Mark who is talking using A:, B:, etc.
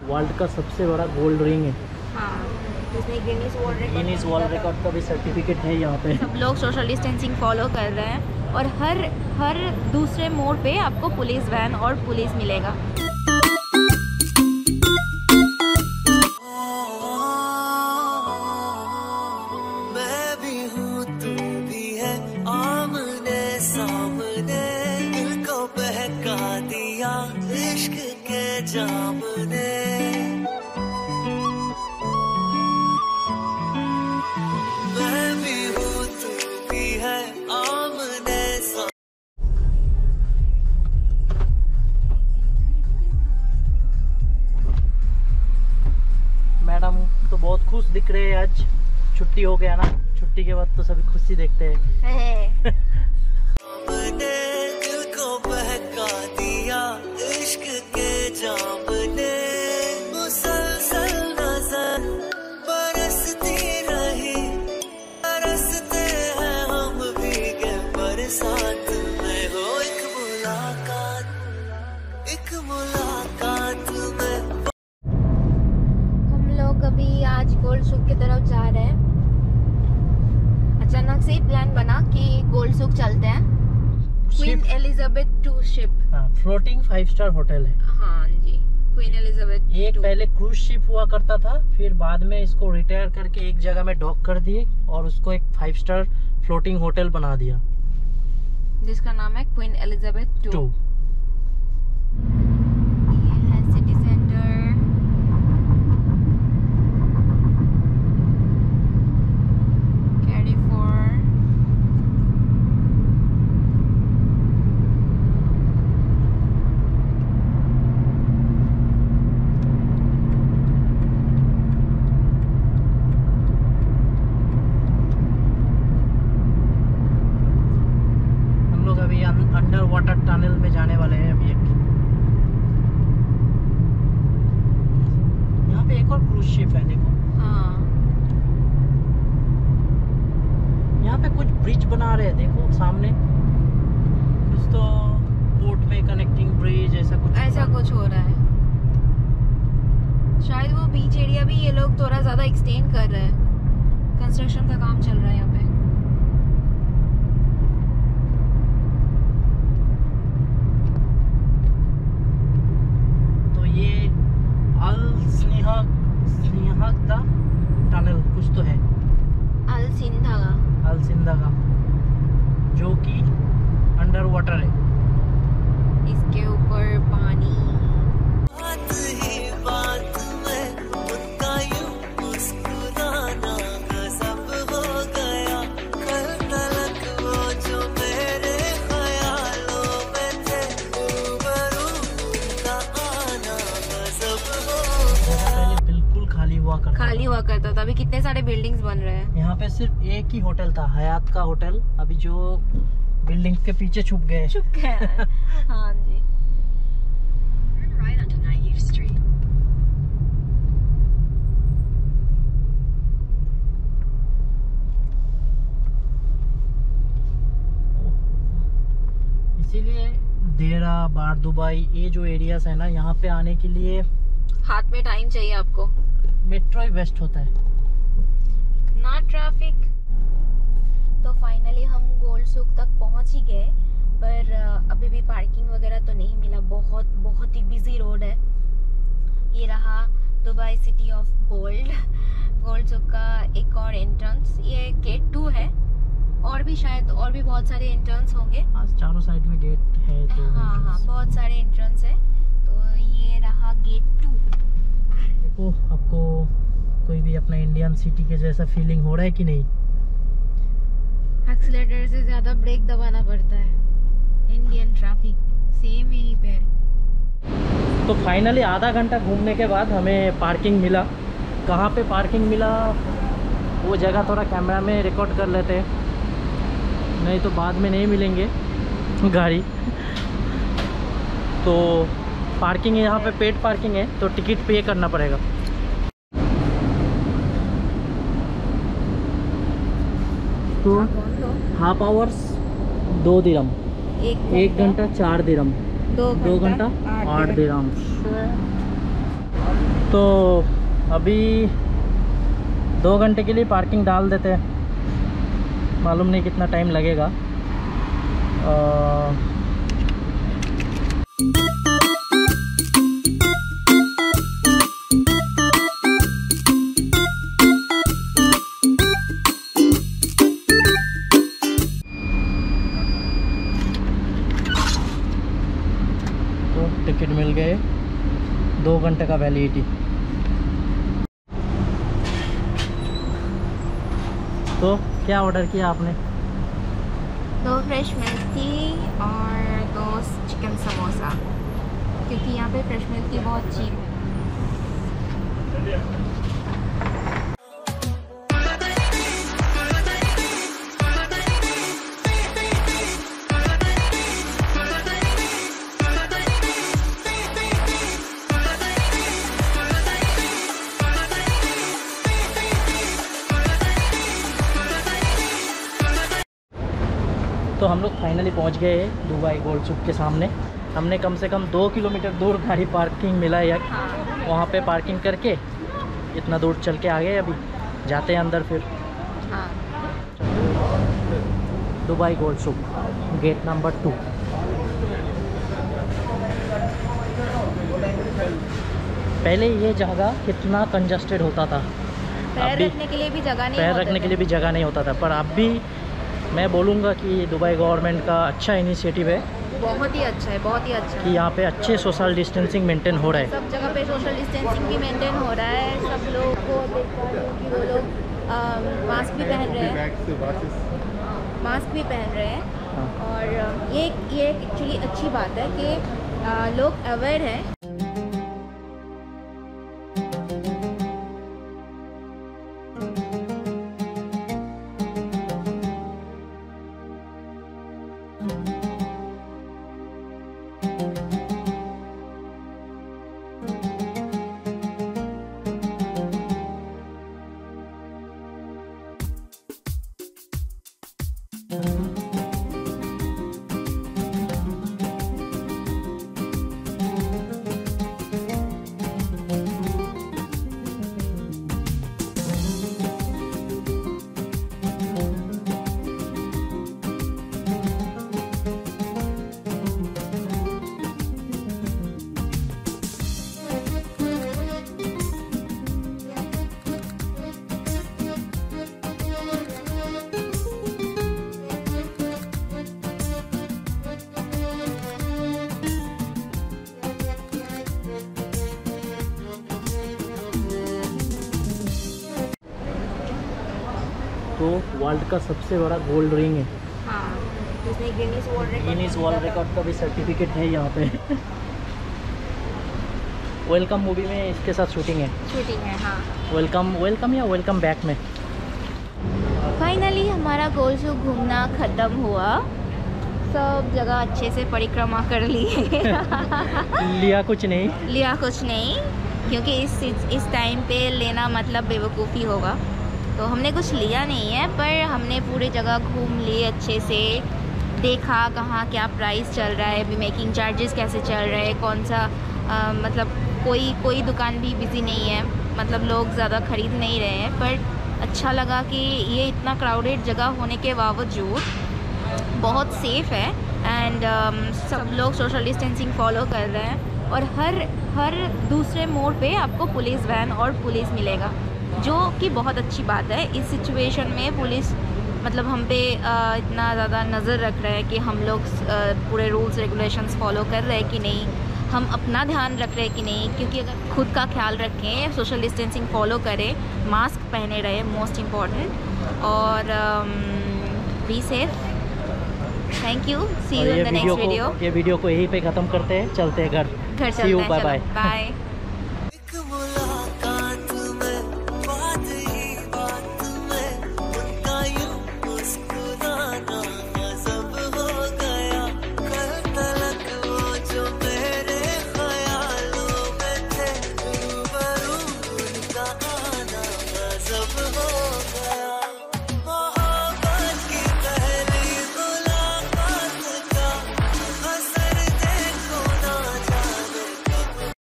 A: World का सबसे बड़ा गोल्ड रिंग है।
B: हाँ, इसमें गिनीज
A: वर्ल्ड रिकॉर्ड का भी सर्टिफिकेट है यहाँ पे।
B: सब लोग सोशल डिस्टेंसिंग फॉलो कर रहे हैं और हर दूसरे मोड़ पे आपको पुलिस वैन और पुलिस मिलेगा।
A: मैडम तो बहुत खुश दिख रहे हैं, आज छुट्टी हो गया ना। छुट्टी के बाद तो सभी खुशी देखते हैं।
B: अभी आज गोल्ड सुक की तरफ जा रहे हैं। अचानक से प्लान बना कि गोल्ड सुक चलते हैं। Queen Elizabeth 2 ship,
A: floating 5 star hotel है।
B: हाँ जी, क्वीन एलिजाबेथ।
A: एक पहले क्रूज शिप हुआ करता था, फिर बाद में इसको रिटायर करके एक जगह में डॉक कर दिए और उसको एक 5 स्टार फ्लोटिंग होटल बना दिया,
B: जिसका नाम है क्वीन एलिजाबेथ 2। ये है city centre.
A: Underwater tunnel में जाने वाले हैं अभी। यहाँ पे एक और क्रूज शिप है, देखो।
B: हाँ,
A: यहाँ पे कुछ ब्रिज बना रहे हैं, देखो सामने कुछ तो पोर्ट में कनेक्टिंग ब्रिज ऐसा कुछ
B: हो रहा है। शायद वो बीच एरिया भी ये लोग थोड़ा ज्यादा एक्सटेंड कर रहे हैं। कंस्ट्रक्शन का काम चल रहा है यहाँ पे।
A: स्नेहदा टनल कुछ तो है, अल सिंधागा, जो कि अंडर वाटर है।
B: इसके ऊपर पानी। खाली हुआ करता था, अभी कितने सारे बिल्डिंग्स बन रहे हैं।
A: यहाँ पे सिर्फ एक ही होटल था, हयात का होटल। अभी जो बिल्डिंग्स के पीछे छुप गए।
B: हाँ जी।
A: इसीलिए देरा, बार दुबई, ये जो एरियाज है ना, यहाँ पे आने के लिए
B: हाथ में टाइम चाहिए आपको।
A: मेट्रो ही बेस्ट होता है,
B: ना ट्रैफिक। तो फाइनली हम गोल्ड सुक तक पहुंच ही गए, पर अभी भी पार्किंग वगैरह तो नहीं मिला। बहुत ही बिजी रोड है। ये रहा दुबई सिटी ऑफ गोल्ड सुक का एक और एंट्रेंस। ये गेट 2 है, और भी शायद और भी बहुत सारे एंट्रेंस होंगे।
A: चारों साइड में गेट है तो।
B: हाँ, बहुत सारे एंट्रेंस है। तो ये रहा गेट 2।
A: देखो, आपको कोई भी अपना इंडियन सिटी के जैसा फीलिंग हो रहा है कि नहीं?
B: एक्सीलरेटर से ज्यादा ब्रेक दबाना पड़ता है। इंडियन ट्रैफिक सेम यहीं पे है।
A: तो फाइनली आधा घंटा घूमने के बाद हमें पार्किंग मिला। कहाँ पे पार्किंग मिला वो जगह थोड़ा कैमरा में रिकॉर्ड कर लेते हैं, नहीं तो बाद में नहीं मिलेंगे गाड़ी। तो पार्किंग यहाँ पे पेड पार्किंग है, तो टिकट पे करना पड़ेगा। तो हाफ आवर्स 2 दिरहम, 1 घंटा 4 दिरहम, 2 घंटा 8 दिरहम। तो अभी 2 घंटे के लिए पार्किंग डाल देते हैं, मालूम नहीं कितना टाइम लगेगा। तो टिकट मिल गए, 2 घंटे का वैलिडिटी। तो क्या ऑर्डर किया आपने?
B: 2 फ्रेश मिल्क टी और 2 चिकन समोसा, क्योंकि यहाँ पे फ्रेश मिल्क टी बहुत चीप है।
A: तो हम लोग फाइनली पहुंच गए दुबई गोल्ड सूक के सामने। हमने कम से कम 2 किलोमीटर दूर गाड़ी पार्किंग मिला है, वहाँ पे पार्किंग करके इतना दूर चल के आ गए। अभी जाते हैं अंदर फिर। Dubai gold souk gate number 2। पहले ये जगह कितना कंजस्टेड होता था,
B: पैर रखने के लिए भी जगह नहीं,
A: पैर रखने के लिए भी जगह नहीं होता था। पर अब भी मैं बोलूँगा कि दुबई गवर्नमेंट का अच्छा इनिशिएटिव है,
B: बहुत ही अच्छा है, बहुत ही अच्छा
A: कि यहाँ पे अच्छे सोशल डिस्टेंसिंग मेंटेन हो रहा है।
B: सब जगह पे सोशल डिस्टेंसिंग भी मेंटेन हो रहा है। सब लोग को देख पा रहे हो कि वो लोग मास्क भी पहन रहे हैं, मास्क भी पहन रहे हैं। और ये एक्चुअली अच्छी बात है कि लोग अवेयर हैं।
A: तो वर्ल्ड का सबसे बड़ा गोल्ड रिंग है।
B: हाँ, इसमें गिनीज
A: वर्ल्ड रिकॉर्ड का भी सर्टिफिकेट है यहाँ पे। वेलकम मूवी में इसके साथ शूटिंग है।
B: हाँ।
A: वेलकम या वेलकम बैक में।
B: फाइनली हमारा गोल्ड सूक घूमना ख़त्म हुआ, सब जगह अच्छे से परिक्रमा कर ली।
A: लिया कुछ नहीं,
B: क्योंकि इस टाइम पे लेना मतलब बेवकूफ़ी होगा। तो हमने कुछ लिया नहीं है, पर हमने पूरी जगह घूम ली अच्छे से, देखा कहाँ क्या प्राइस चल रहा है, अभी मेकिंग चार्जेस कैसे चल रहे हैं, कौन सा मतलब कोई दुकान भी बिज़ी नहीं है, मतलब लोग ज़्यादा ख़रीद नहीं रहे हैं। पर अच्छा लगा कि ये इतना क्राउडेड जगह होने के बावजूद बहुत सेफ़ है एंड सब लोग सोशल डिस्टेंसिंग फॉलो कर रहे हैं। और हर दूसरे मोड़ पे आपको पुलिस वैन और पुलिस मिलेगा, जो कि बहुत अच्छी बात है। इस सिचुएशन में पुलिस मतलब हम पे इतना ज़्यादा नज़र रख रहा है कि हम लोग पूरे रूल्स रेगुलेशंस फॉलो कर रहे हैं कि नहीं, हम अपना ध्यान रख रहे हैं कि नहीं। क्योंकि अगर खुद का ख्याल रखें, सोशल डिस्टेंसिंग फॉलो करें, मास्क पहने रहे, मोस्ट इम्पॉर्टेंट, और be safe. Thank you, see you in the next video.
A: ये वीडियो को यहीं पे ख़त्म करते हैं, चलते हैं घर।
B: चलते हैं,
A: बाय
B: बाय।